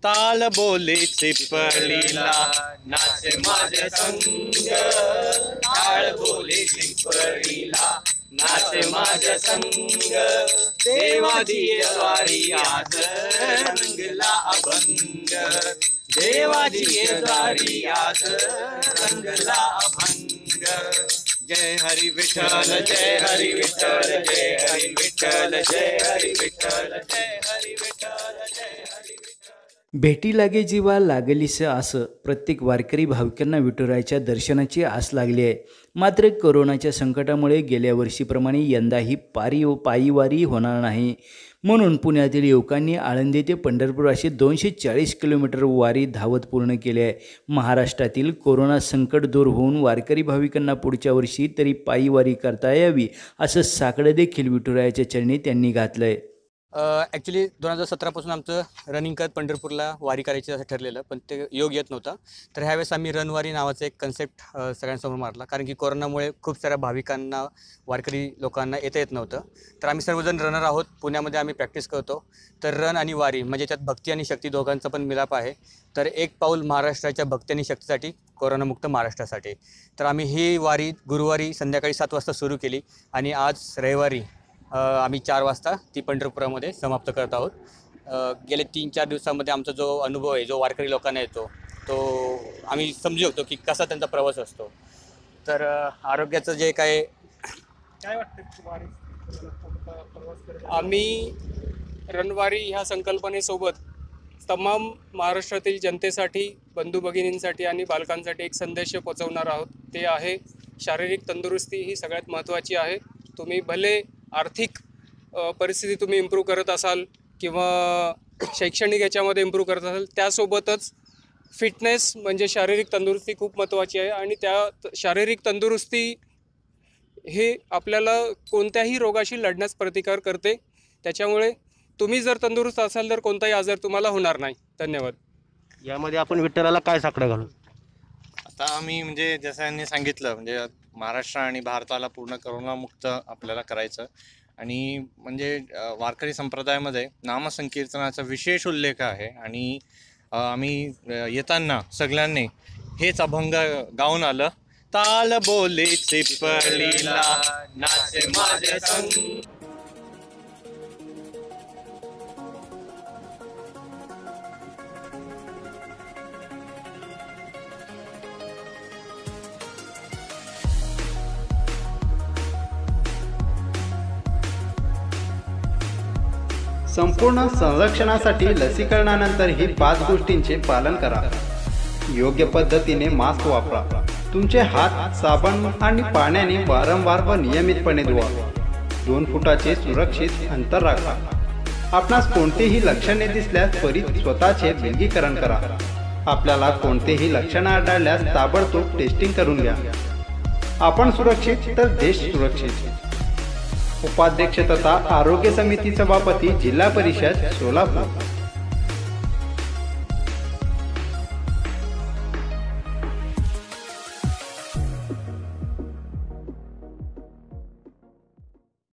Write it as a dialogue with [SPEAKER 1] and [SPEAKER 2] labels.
[SPEAKER 1] ताल बोले चिपळीला नाचे माझे संग, ताल बोले चिपळीला नाचे माझे संग, देवाची द्वारी आज रंगला अभंग, देवाची द्वारी आज रंगला अभंग। जय हरी विठ्ठल जय हरी विठ्ठल जय हरी विठ्ठल जय हरी विठ्ठल जय हरी विठ्ठल जय हरी विठ्ठल।
[SPEAKER 2] भेटी लागे जीवा लागलीस असं प्रत्येक वारकरी भाविकांना विठुरायाच्या दर्शनाची आस लागली आहे। मात्र कोरोनाच्या संकटामुळे गेल्या वर्षीप्रमाणे यंदाही पायीवारी होणार नाही, म्हणून पुण्यातील युवकांनी आळंदी ते पंढरपूर असे 240 किलोमीटर वारी धावत पूर्ण केली आहे। महाराष्ट्रातील कोरोना संकट दूर होऊन वारकरी भाविकांना पुढच्या वर्षी तरी पायीवारी करता यावी असं साकडं देखील विठुरायाच्या चरणी त्यांनी घातलं आहे।
[SPEAKER 3] ॲक्च्युली 2017 पासून आमचं रनिंग करत पंढरपूरला वारी करायची असं ठरलेलं, पण ते योग येत नव्हता। तर ह्यावेळेस आम्ही रनवारी नावाचं एक कन्सेप्ट सगळ्यांसमोर मारला, कारण की कोरोनामुळे खूप साऱ्या भाविकांना वारकरी लोकांना येत नव्हतं। तर आम्ही सर्वजण रनर आहोत, पुण्यामध्ये आम्ही प्रॅक्टिस करतो। तर रन आणि वारी म्हणजे त्यात भक्ती आणि शक्ती दोघांचा पण मिलाप आहे। तर एक पाऊल महाराष्ट्राच्या भक्ती आणि शक्तीसाठी, कोरोनामुक्त महाराष्ट्रासाठी। तर आम्ही ही वारी गुरुवारी संध्याकाळी 7 वाजता सुरू केली आणि आज रविवारी आम्ही 4 वाजता ती पंढरपुरामध्ये समाप्त करत आहोत। गेले 3-4 दिवसांमध्ये आमचा जो अनुभव आहे, जो वारकरी लोकांना येतो, तो आम्ही समजू शकतो की कसा त्यांचा प्रवास असतो। तर आरोग्याचं जे काय
[SPEAKER 4] वाटतं आम्ही रणवारी ह्या संकल्पनेसोबत तमाम महाराष्ट्रातील जनतेसाठी, बंधू भगिनींसाठी आणि बालकांसाठी एक संदेश पोहोचवणार आहोत। ते आहे शारीरिक तंदुरुस्ती ही सगळ्यात महत्त्वाची आहे। तुम्ही भले आर्थिक परिस्थिती तुम्ही इम्प्रूव्ह करत असाल किंवा शैक्षणिक याच्यामध्ये इम्प्रूव्ह करत असाल, त्यासोबतच फिटनेस म्हणजे शारीरिक तंदुरुस्ती खूप महत्त्वाची आहे। आणि त्या शारीरिक तंदुरुस्ती हे आपल्याला कोणत्याही रोगाशी लढण्यास प्रतिकार करते। त्याच्यामुळे तुम्ही जर तंदुरुस्त असाल तर कोणताही आजार तुम्हाला होणार नाही। धन्यवाद।
[SPEAKER 5] यामध्ये आपण विठ्ठलाला काय साकडं घालू?
[SPEAKER 1] आता आम्ही म्हणजे जसं यांनी सांगितलं, म्हणजे महाराष्ट्र आणि भारताला पूर्ण करोनामुक्त आपल्याला करायचं, आणि म्हणजे वारकरी संप्रदायामध्ये नामसंकीर्तनाचा विशेष उल्लेख आहे। आणि आम्ही येताना सगळ्यांनी हेच अभंग गाऊन आलं, ताल बोले चिपळीला नाचे माझे संग।
[SPEAKER 6] संपूर्ण संरक्षणासाठी लसीकरणानंतर ही 5 गोष्टींचे पालन करा। योग्य पद्धतीने मास्क वापरा। तुमचे हात साबण आणि पाण्याने वारंवार व नियमितपणे धुवा। 2 फुटाचे सुरक्षित अंतर राखा। आपणास कोणतेही लक्षणे दिसल्यास त्वरित स्वतःचे विलगीकरण करा। आपल्याला कोणतेही लक्षण आढळल्यास ताबडतोब टेस्टिंग करून घ्या। आपण सुरक्षित तर देश सुरक्षित। उपाध्यक्ष तथा आरोग्य समिती सभापती, जिल्हा परिषद सोलापूर।